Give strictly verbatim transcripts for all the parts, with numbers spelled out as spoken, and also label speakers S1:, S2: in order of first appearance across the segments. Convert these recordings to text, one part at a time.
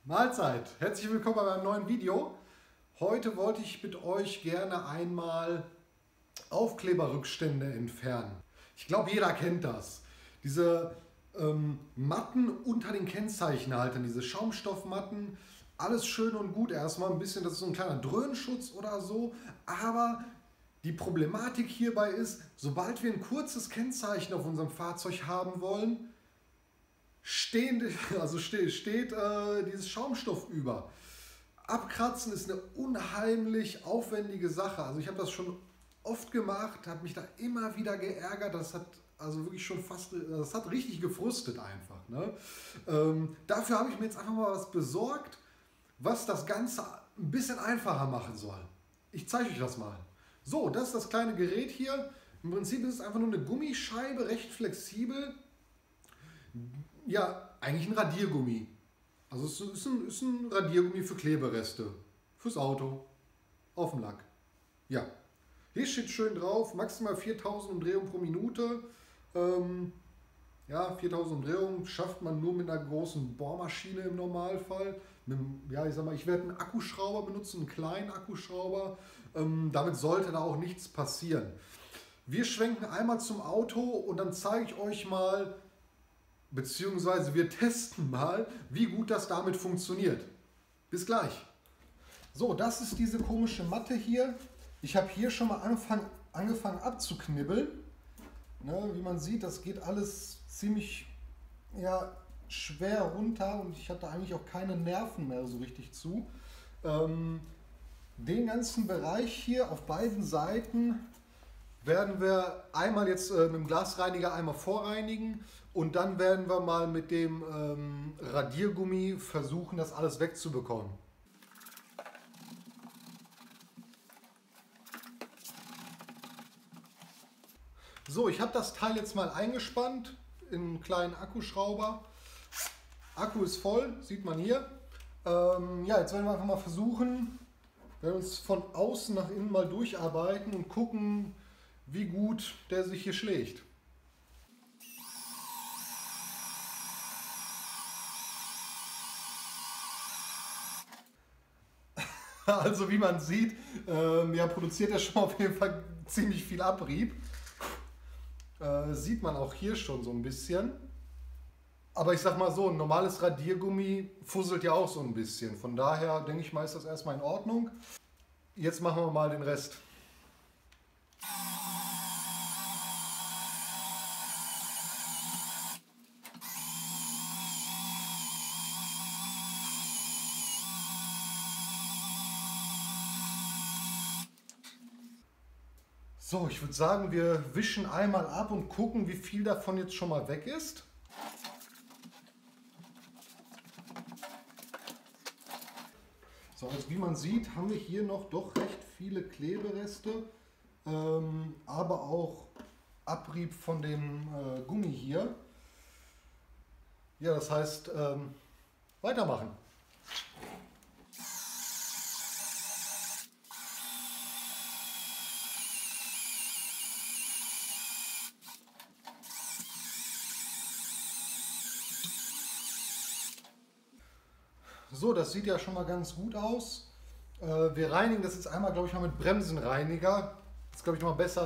S1: Mahlzeit! Herzlich willkommen bei meinem neuen Video. Heute wollte ich mit euch gerne einmal Aufkleberrückstände entfernen. Ich glaube, jeder kennt das. Diese ähm, Matten unter den Kennzeichenhaltern, diese Schaumstoffmatten, alles schön und gut erstmal, ein bisschen, das ist so ein kleiner Dröhnschutz oder so, aber die Problematik hierbei ist, sobald wir ein kurzes Kennzeichen auf unserem Fahrzeug haben wollen, stehen, also steht, steht äh, dieses Schaumstoff über. Abkratzen ist eine unheimlich aufwendige Sache. Also ich habe das schon oft gemacht, habe mich da immer wieder geärgert. Das hat also wirklich schon fast, das hat richtig gefrustet einfach. Ne? Ähm, dafür habe ich mir jetzt einfach mal was besorgt, was das Ganze ein bisschen einfacher machen soll. Ich zeige euch das mal. So, das ist das kleine Gerät hier. Im Prinzip ist es einfach nur eine Gummischeibe, recht flexibel. Ja, eigentlich ein Radiergummi. Also es ist ein, ist ein Radiergummi für Klebereste. Fürs Auto. Auf dem Lack. Ja. Hier steht schön drauf, maximal viertausend Umdrehungen pro Minute. Ähm, ja, viertausend Umdrehungen schafft man nur mit einer großen Bohrmaschine im Normalfall. Mit, ja, ich sag mal, ich werde einen Akkuschrauber benutzen, einen kleinen Akkuschrauber. Ähm, damit sollte da auch nichts passieren. Wir schwenken einmal zum Auto und dann zeige ich euch mal, beziehungsweise wir testen mal, wie gut das damit funktioniert. Bis gleich. So, das ist diese komische Matte hier. Ich habe hier schon mal angefangen, angefangen abzuknibbeln. Ne, wie man sieht, das geht alles ziemlich ja, schwer runter und ich hatte eigentlich auch keine Nerven mehr so richtig zu. Ähm, den ganzen Bereich hier auf beiden Seiten werden wir einmal jetzt äh, mit dem Glasreiniger einmal vorreinigen und dann werden wir mal mit dem ähm, Radiergummi versuchen, das alles wegzubekommen. So, ich habe das Teil jetzt mal eingespannt in einen kleinen Akkuschrauber. Akku ist voll, sieht man hier. Ähm, ja, jetzt werden wir einfach mal versuchen, werden uns von außen nach innen mal durcharbeiten und gucken, wie gut der sich hier schlägt. Also wie man sieht, ähm, ja, produziert er schon auf jeden Fall ziemlich viel Abrieb. Äh, sieht man auch hier schon so ein bisschen. Aber ich sag mal so, ein normales Radiergummi fusselt ja auch so ein bisschen. Von daher denke ich mal, ist das erstmal in Ordnung. Jetzt machen wir mal den Rest. So, ich würde sagen, wir wischen einmal ab und gucken, wie viel davon jetzt schon mal weg ist. So, also wie man sieht, haben wir hier noch doch recht viele Klebereste, ähm, aber auch Abrieb von dem äh, Gummi hier. Ja, das heißt, ähm, weitermachen. So, das sieht ja schon mal ganz gut aus. Äh, wir reinigen das jetzt einmal, glaube ich, mal mit Bremsenreiniger. Das ist, glaube ich, noch mal besser.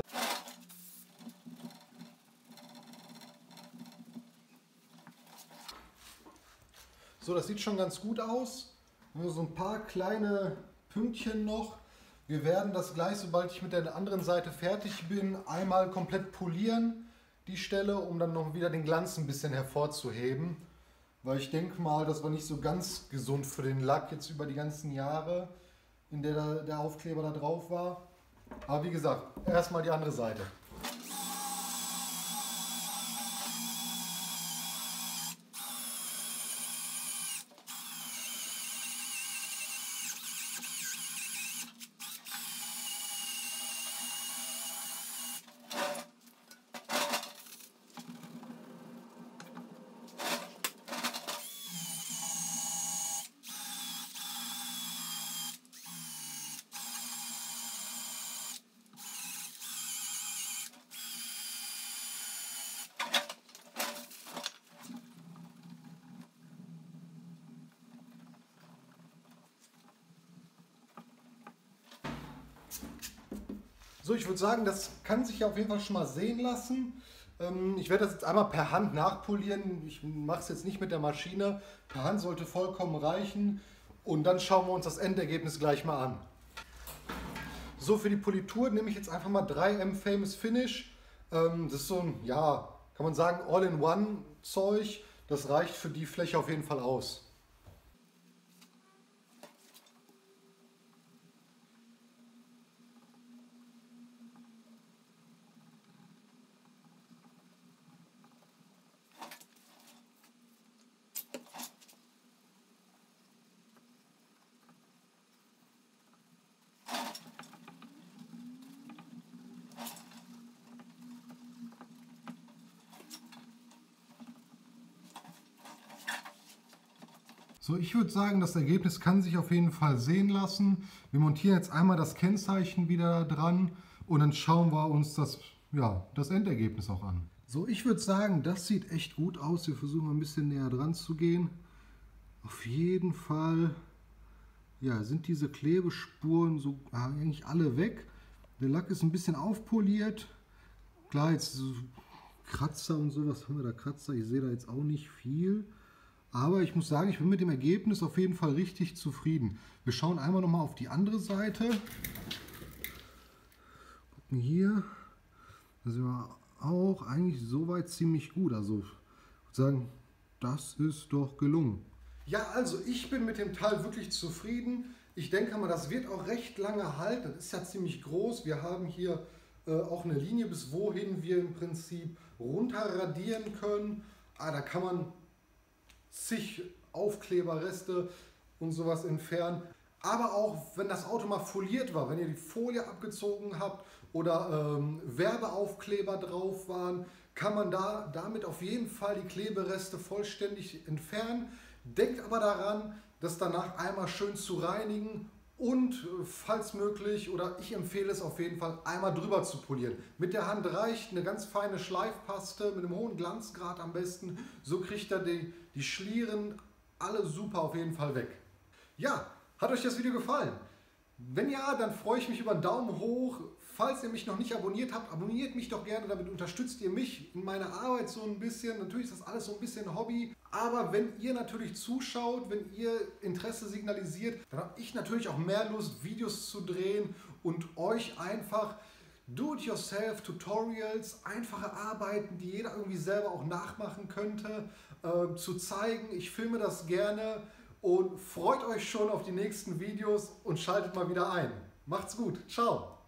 S1: So, das sieht schon ganz gut aus. Nur so ein paar kleine Pünktchen noch. Wir werden das gleich, sobald ich mit der anderen Seite fertig bin, einmal komplett polieren, die Stelle, um dann noch wieder den Glanz ein bisschen hervorzuheben. Weil ich denke mal, das war nicht so ganz gesund für den Lack jetzt über die ganzen Jahre, in der der Aufkleber da drauf war. Aber wie gesagt, erstmal die andere Seite. So, ich würde sagen, das kann sich ja auf jeden Fall schon mal sehen lassen. Ähm, ich werde das jetzt einmal per Hand nachpolieren. Ich mache es jetzt nicht mit der Maschine. Per Hand sollte vollkommen reichen. Und dann schauen wir uns das Endergebnis gleich mal an. So, für die Politur nehme ich jetzt einfach mal drei M Famous Finish. Ähm, das ist so ein, ja, kann man sagen, All-in-One-Zeug. Das reicht für die Fläche auf jeden Fall aus. So, ich würde sagen, das Ergebnis kann sich auf jeden Fall sehen lassen. Wir montieren jetzt einmal das Kennzeichen wieder dran und dann schauen wir uns das, ja, das Endergebnis auch an. So, ich würde sagen, das sieht echt gut aus. Wir versuchen mal ein bisschen näher dran zu gehen. Auf jeden Fall, ja, sind diese Klebespuren so eigentlich alle weg. Der Lack ist ein bisschen aufpoliert. Klar, jetzt so Kratzer und sowas haben wir da Kratzer. Ich sehe da jetzt auch nicht viel. Aber ich muss sagen, ich bin mit dem Ergebnis auf jeden Fall richtig zufrieden. Wir schauen einmal nochmal auf die andere Seite. Gucken hier. Da sind wir auch eigentlich soweit ziemlich gut. Also ich würde sagen, das ist doch gelungen. Ja, also ich bin mit dem Teil wirklich zufrieden. Ich denke mal, das wird auch recht lange halten. Das ist ja ziemlich groß. Wir haben hier äh, auch eine Linie, bis wohin wir im Prinzip runter radieren können. Ah, da kann man zig Aufkleberreste und sowas entfernen. Aber auch wenn das Auto mal foliert war, wenn ihr die Folie abgezogen habt oder ähm, Werbeaufkleber drauf waren, kann man da damit auf jeden Fall die Klebereste vollständig entfernen. Denkt aber daran, das danach einmal schön zu reinigen und falls möglich, oder ich empfehle es auf jeden Fall, einmal drüber zu polieren. Mit der Hand reicht eine ganz feine Schleifpaste mit einem hohen Glanzgrad am besten. So kriegt ihr die, die Schlieren alle super auf jeden Fall weg. Ja, hat euch das Video gefallen? Wenn ja, dann freue ich mich über einen Daumen hoch. Falls ihr mich noch nicht abonniert habt, abonniert mich doch gerne, damit unterstützt ihr mich in meiner Arbeit so ein bisschen. Natürlich ist das alles so ein bisschen Hobby, aber wenn ihr natürlich zuschaut, wenn ihr Interesse signalisiert, dann habe ich natürlich auch mehr Lust, Videos zu drehen und euch einfach Do-it-yourself-Tutorials, einfache Arbeiten, die jeder irgendwie selber auch nachmachen könnte, äh, zu zeigen. Ich filme das gerne und freut euch schon auf die nächsten Videos und schaltet mal wieder ein. Macht's gut, ciao!